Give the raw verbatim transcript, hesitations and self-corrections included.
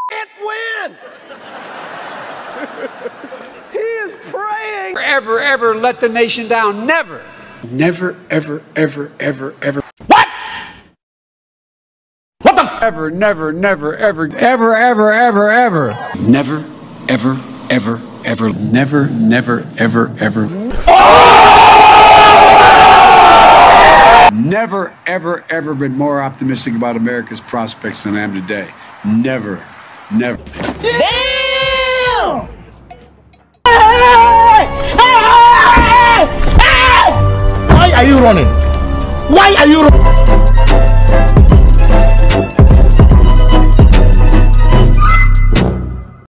It win! He is praying. Ever, ever let the nation down. Never. Never, ever, ever, ever, ever. What? What the f? Ever, never, never, ever, ever, ever, ever, ever. Never, ever, ever, ever, never, never, ever, ever. Never, ever, ever been more optimistic about America's prospects than I am today. Never, never. Damn! Why are you running? Why are you running?